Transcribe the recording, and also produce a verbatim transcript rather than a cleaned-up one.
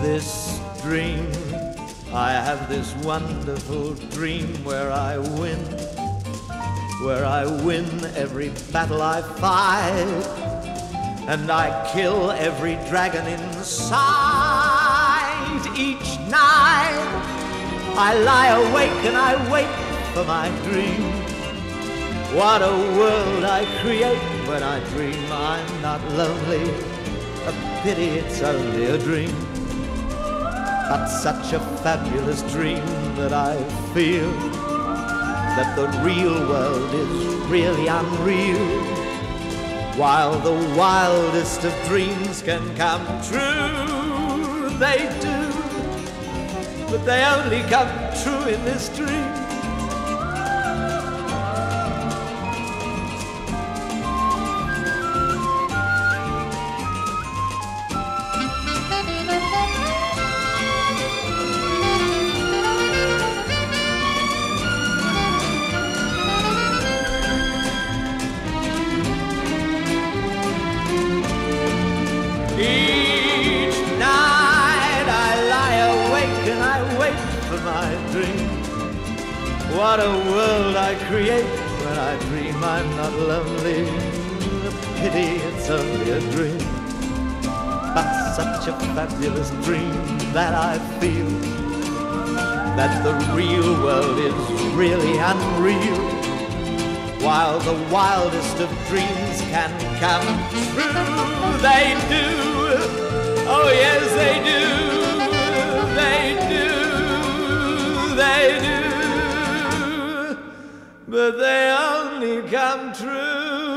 this dream. I have this wonderful dream where I win, where I win every battle I fight, and I kill every dragon in sight. Each night I lie awake and I wait for my dream. What a world I create when I dream. I'm not lonely, a pity it's only a dream, but such a fabulous dream that I feel that the real world is really unreal, while the wildest of dreams can come true. They do, but they only come true in this dream. Each night I lie awake and I wait for my dream. What a world I create when I dream. I'm not lonely, a pity it's only a dream, but such a fabulous dream that I feel that the real world is really unreal, while the wildest of dreams can come true. They do, oh yes they do, they do, they do, but they only come true